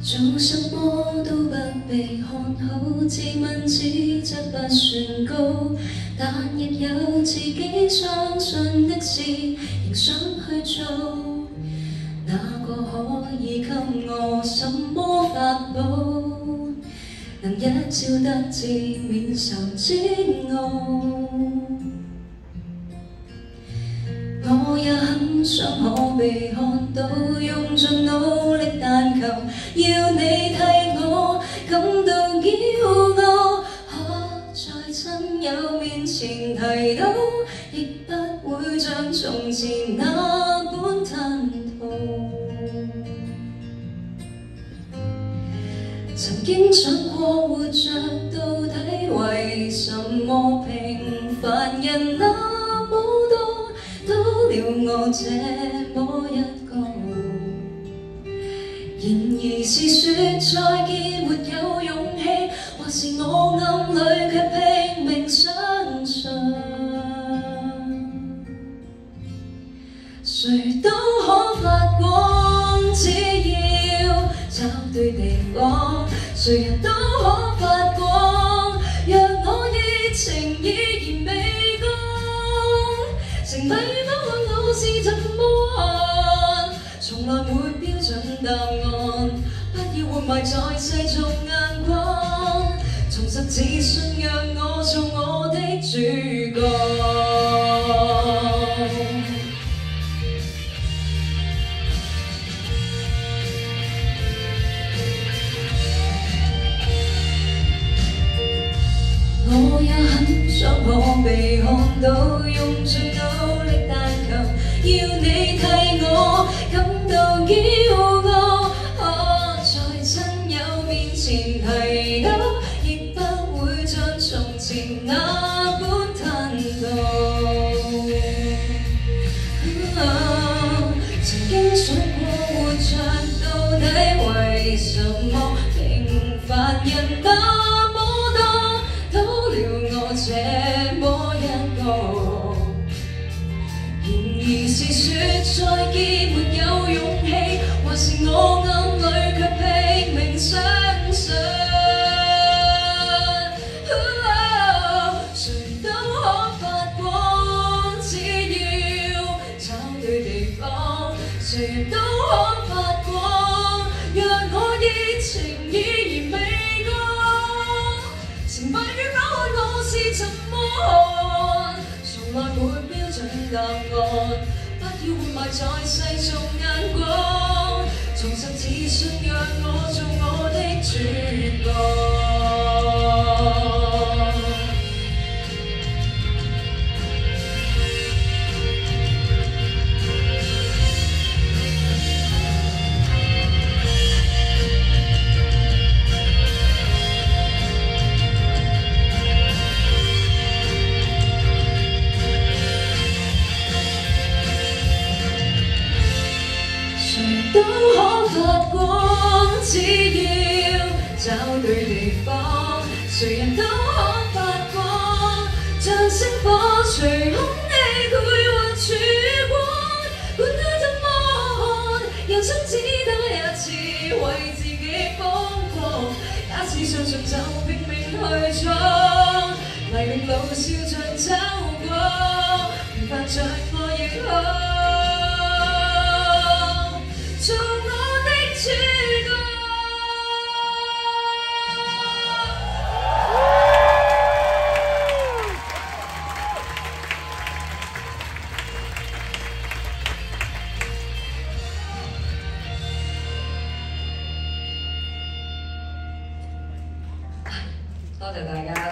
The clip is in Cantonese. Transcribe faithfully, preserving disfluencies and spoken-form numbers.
做什麼都不被看好，自問自則不算高，但亦有自己相信的事，仍想去做。哪個可以給我什麼法寶，能一朝得志免受煎熬？我也很想可被看到，用盡努力，但求要你替我感到驕傲。可在親友面前提到，亦不會像從前那般吞吐。曾經想過活着到底為什麼，平凡人那麼多，到了我這麼一個。然而是說再見沒有勇氣，或是我暗裏卻拼命相信，誰都可發光，只要找對地方，誰人都可發光。若我熱情依然未降，成敗與否看我是怎麼看，從來沒標準答案，不要活埋在世俗眼光，重拾自信讓我做我的主角。我也很想可被看到，用盡努力，但求要你替我感到驕傲。可在親友面前提到，亦不會像從前那般吞吐。啊、曾經想過活着到底為什麼，平凡人那麼多，到了我這麼一個。然而是說再見沒有勇氣，或是我暗裏卻拼命相信，啊、誰都可發光，只要找對地方，誰人都可發光。若我熱情依然未降，成敗與否看我是怎麼看，從來沒標準答案，不要活埋在世俗眼光，重拾自信讓我做我的主角。都可發光，只要找對地方，誰人都可發光。像星火隨空氣繪畫曙光，管他怎麼看，人生只得一次，為自己瘋狂。假使相信就拼命去闖，黎明路笑着走過，平凡着我亦可。做我的主角。多謝大家。